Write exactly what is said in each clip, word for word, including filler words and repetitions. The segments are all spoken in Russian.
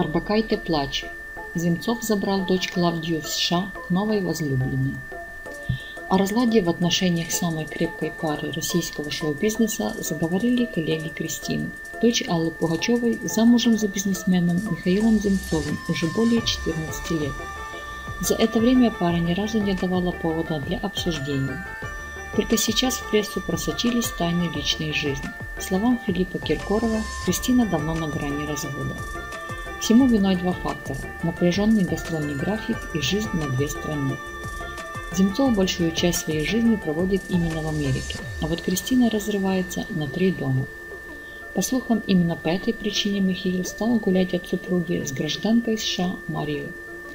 Орбакайте плач. Земцов забрал дочь Клавдию в США к новой возлюбленной. О разладе в отношениях самой крепкой пары российского шоу-бизнеса заговорили коллеги Кристины. Дочь Аллы Пугачевой замужем за бизнесменом Михаилом Земцовым уже более четырнадцати лет. За это время пара ни разу не давала повода для обсуждений. Только сейчас в прессу просочились тайны личной жизни. По словам Филиппа Киркорова, Кристина давно на грани развода. Всему виной два фактора – напряженный гастрольный график и жизнь на две страны. Земцов большую часть своей жизни проводит именно в Америке, а вот Кристина разрывается на три дома. По слухам, именно по этой причине Михаил стал гулять от супруги с гражданкой США Марией,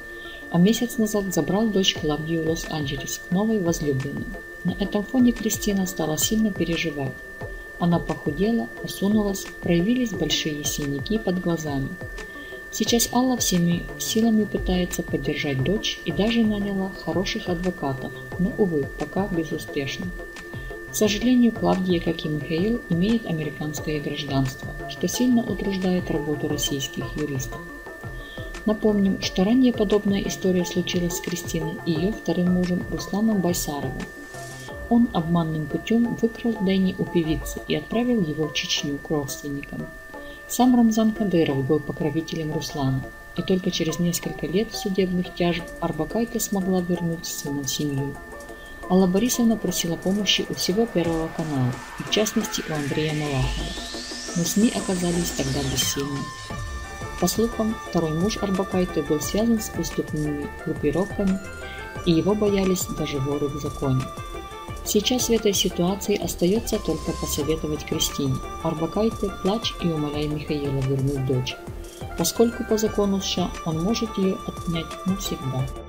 а месяц назад забрал дочь Клавдию в Лос-Анджелес к новой возлюбленной. На этом фоне Кристина стала сильно переживать. Она похудела, осунулась, проявились большие синяки под глазами. Сейчас Алла всеми силами пытается поддержать дочь и даже наняла хороших адвокатов, но, увы, пока безуспешно. К сожалению, Клавдия, как и Михаил, имеет американское гражданство, что сильно утруждает работу российских юристов. Напомним, что ранее подобная история случилась с Кристиной и ее вторым мужем Русланом Байсаровым. Он обманным путем выкрал Дэнни у певицы и отправил его в Чечню к родственникам. Сам Рамзан Кадыров был покровителем Руслана, и только через несколько лет судебных тяжб Орбакайте смогла вернуть сына в семью. Алла Борисовна просила помощи у всего Первого канала, и в частности у Андрея Малахова, но СМИ оказались тогда бессильны. По слухам, второй муж Орбакайте был связан с преступными группировками, и его боялись даже воры в законе. Сейчас в этой ситуации остается только посоветовать Кристине: Орбакайте, плачь и умоляй Михаила вернуть дочь, поскольку по закону США он может ее отнять навсегда.